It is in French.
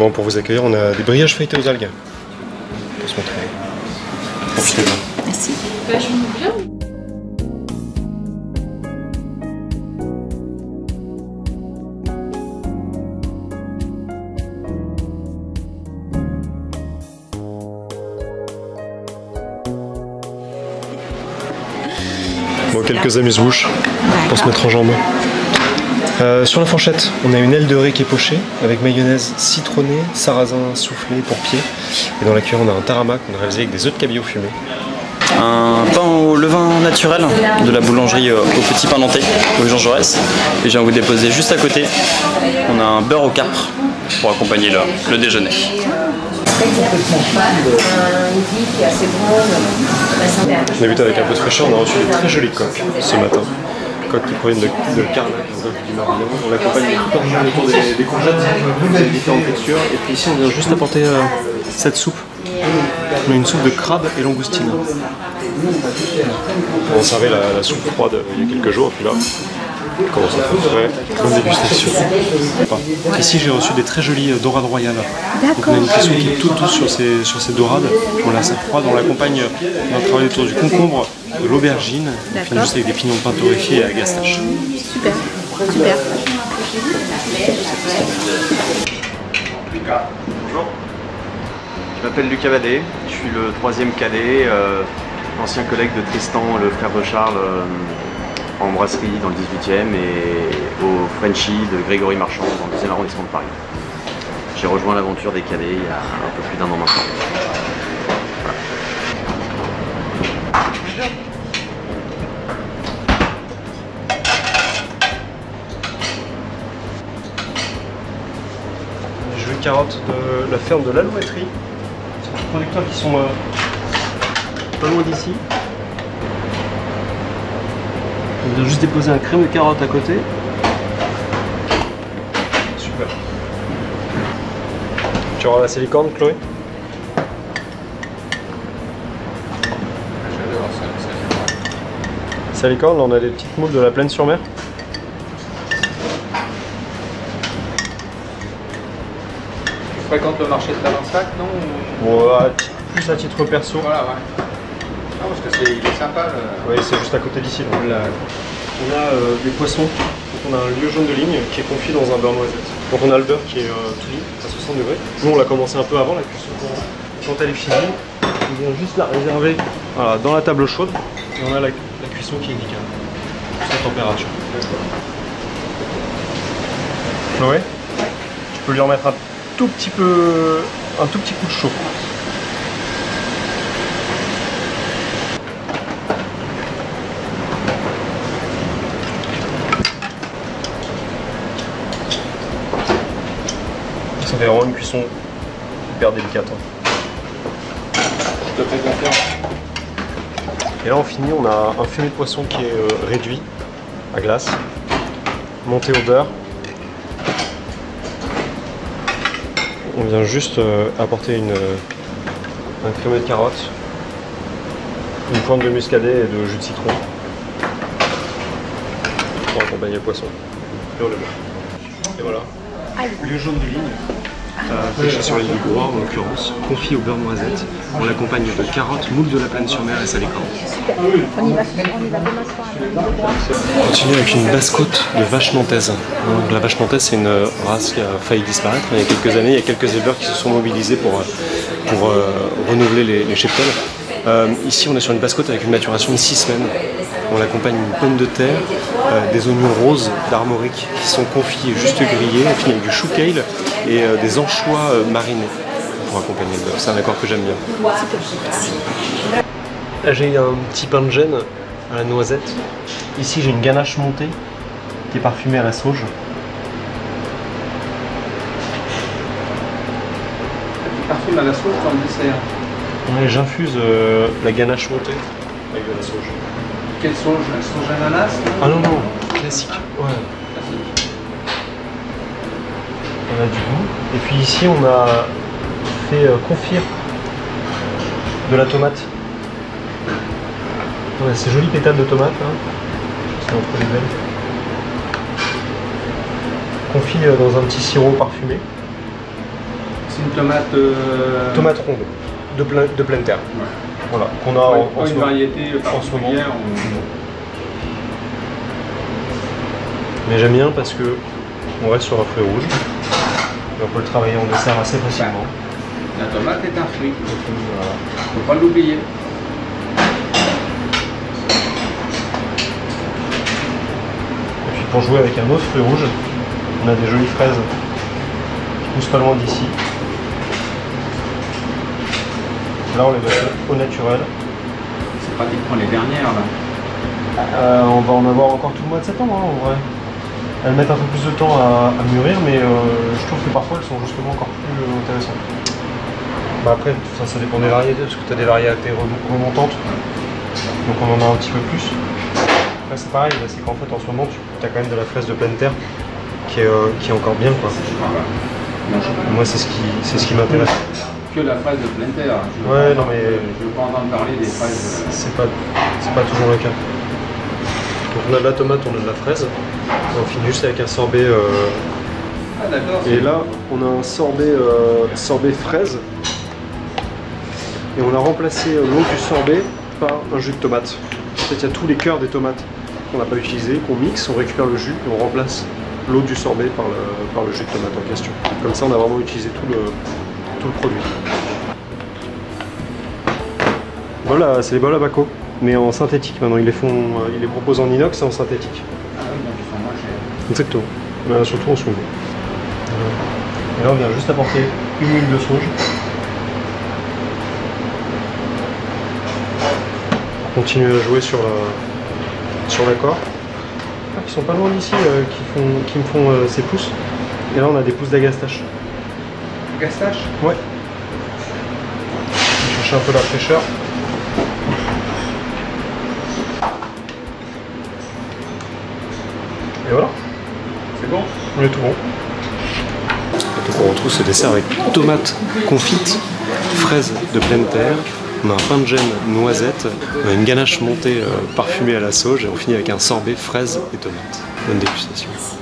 Bon, pour vous accueillir, on a des brioches feuilletées aux algues. Pour se montrer. Profitez-en. Merci. Bon, quelques amuse-bouches pour se mettre en jambes. Sur la fourchette, on a une aile de raie qui est pochée avec mayonnaise citronnée, sarrasin soufflé pour pied. Et dans la cuillère, on a un tarama qu'on a réalisé avec des œufs de cabillaud fumés. Un pain au levain naturel de la boulangerie au Petit Pain Nantais, rue Jean Jaurès. Et je viens vous déposer juste à côté. On a un beurre au capre pour accompagner le déjeuner. On débute avec un peu de fraîcheur, on a reçu de très jolies coques ce matin. Coques qui proviennent de Carnac, du Morbihan. On l'accompagne autour des courgettes, des différentes textures. Et puis ici, on vient juste apporter cette soupe. On a une soupe de crabe et langoustine. On servait la soupe froide il y a quelques jours, et puis là, comment ça fait frais, bonne dégustation. Ici, j'ai reçu des très jolies dorades royales. Donc on a une cuisson qui est toute douce sur ces dorades. On la sert froide, on l'accompagne dans le travail autour du concombre, de l'aubergine, on finit juste avec des pignons de pain torréfiés et à gastache. Super, super. Bonjour, je m'appelle Lucas Vadet, je suis le 3e cadet, ancien collègue de Tristan, le frère de Charles, en brasserie dans le 18e et au Frenchy de Grégory Marchand dans le 10e arrondissement de Paris. J'ai rejoint l'aventure des cadets il y a un peu plus d'1 an maintenant. Les jolies carottes de la ferme de l'Alouetterie. C'est des producteurs qui sont pas loin d'ici. On vient juste déposer un crème de carotte à côté. Super. Tu auras la silicorne, Chloé? Salicorne, là on a des petites moules de la Plaine-sur-Mer. Tu fréquentes le marché de Talensac, non? Bon, plus à titre perso. Voilà, ouais. Non, parce que il est sympa. Oui, c'est juste à côté d'ici. On a des poissons. Donc on a un lieu jaune de ligne qui est confié dans un beurre noisette. Donc on a le beurre qui est tout libre, à 60 degrés. Nous on l'a commencé un peu avant la cuisson. Quand elle est finie, on vient juste la réserver dans la table chaude. Et on a la cuisson qui est nickel. Sa température. Chloé, tu peux lui remettre un tout petit coup de chaud. Ça fait vraiment une cuisson hyper délicate. Je te fais confiance. Et là on finit, on a un fumet de poisson qui est réduit à glace, monté au beurre. On vient juste apporter un crémeux de carotte, une pointe de muscadet et de jus de citron pour accompagner le poisson. Et on le beurre. Et voilà. Lieu jaune de ligne. Pêché sur l'île du Groix en l'occurrence, confit au beurre noisette. On l'accompagne de carottes, moules de la Plaine-sur-Mer et salicorne. Super. On y va demain soir. On continue avec une basse-côte de vache nantaise. Donc, la vache nantaise, c'est une race qui a failli disparaître il y a quelques années. Il y a quelques éleveurs qui se sont mobilisés pour renouveler les cheptels. Ici, on est sur une basse-côte avec une maturation de 6 semaines. On l'accompagne d'une pomme de terre, des oignons roses d'Armorique qui sont confits et juste grillés. On finit avec du chou kale et des anchois marinés pour accompagner le beurre. C'est un accord que j'aime bien. Là, j'ai un petit pain de gêne à la noisette. Ici, j'ai une ganache montée qui est parfumée à la sauge. Tu parfumes à la sauce dans le dessert. Ouais, j'infuse la ganache montée avec de la sauge. Quelle sauge? La sauge ananas? Ah non, non, classique. Ouais. On a du goût. Et puis ici, on a fait confire de la tomate. On a ces jolies pétales de tomate, hein. C'est entre les belles. Confit dans un petit sirop parfumé. C'est une tomate... Tomate ronde, de pleine terre. Ouais. Voilà, qu'on a Pas une variété particulière. Mais j'aime bien parce que on reste sur un fruit rouge. Et on peut le travailler en dessert assez facilement. La tomate est un fruit. Voilà. Faut pas l'oublier. Et puis pour jouer avec un autre fruit rouge, on a des jolies fraises qui poussent pas loin d'ici. Là on les met au naturel. C'est pratiquement les dernières là. On va en avoir encore tout le mois de septembre hein, en vrai. Elles mettent un peu plus de temps à mûrir, mais je trouve que parfois elles sont justement encore plus intéressantes. Bah après, ça dépend des variétés, parce que tu as des variétés remontantes, donc on en a un petit peu plus. Après c'est pareil, c'est qu'en fait en ce moment tu as quand même de la fraise de pleine terre qui est encore bien quoi. Moi c'est ce qui m'intéresse. Que la fraise de pleine terre. Ouais, non mais... Je veux pas entendre parler des fraises. C'est pas toujours le cas. Donc on a de la tomate, on a de la fraise. Et on finit juste avec un sorbet. Ah d'accord. Et là, on a un sorbet fraise. Et on a remplacé l'eau du sorbet par un jus de tomate. En fait, il y a tous les cœurs des tomates qu'on n'a pas utilisés, qu'on mixe, on récupère le jus et on remplace l'eau du sorbet par le jus de tomate en question. Comme ça, on a vraiment utilisé tout le produit. Voilà, c'est les bols à Baco, mais en synthétique maintenant. Ils les proposent en inox et en synthétique. Ah oui, donc ils sont moins chers. Exactement. Surtout en ce moment. Et là, on vient juste apporter une huile de sauge. Pour continuer à jouer sur l'accord. Ah, ils sont pas loin d'ici, qui me font ces pousses. Et là, on a des pousses d'agastache. Gastache? Ouais. Je vais chercher un peu la fraîcheur. Et voilà. C'est bon? On est tout bon. Donc on retrouve ce dessert avec tomates confites, fraises de pleine terre, on a un pain de gêne noisette, on a une ganache montée parfumée à la sauge et on finit avec un sorbet fraises et tomates. Bonne dégustation.